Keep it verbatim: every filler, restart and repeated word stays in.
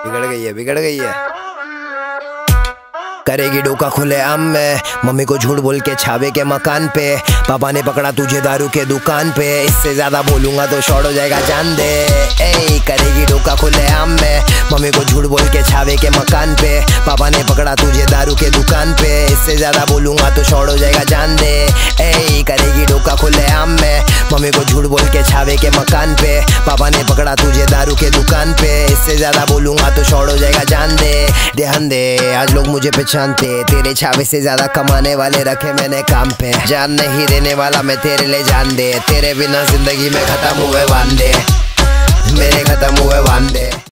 बिगड़ गई है बिगड़ गई है करेगी डोका खुले आम में, मम्मी को झूठ बोल के छावे के मकान पे, पापा ने पकड़ा तुझे दारू के दुकान पे, इससे ज्यादा बोलूंगा तो शॉर्ट हो जाएगा जान दे। ए करेगी डोका खुले आम में, मम्मी को झूठ बोल के छावे के मकान पे, पापा ने पकड़ा तुझे दारू के दुकान पे, इससे ज्यादा बोलूंगा तो शॉर्ट हो जाएगा जान दे। ए करेगी डोका खुले आम में, मम्मी को झूठ बोल के छावे के मकान पे, पापा ने पकड़ा तुझे दारू के दुकान पे, इससे ज्यादा बोलूंगा तो शॉर्ट हो जाएगा जान दे। ध्यान दे आज लोग मुझे पहचानते, तेरे छावे से ज्यादा कमाने वाले रखे मैंने काम पे, जान नहीं देने वाला मैं तेरे लिए जान दे, तेरे बिना जिंदगी में खत्म हुए वांदे, मेरे खत्म हुए वांदे।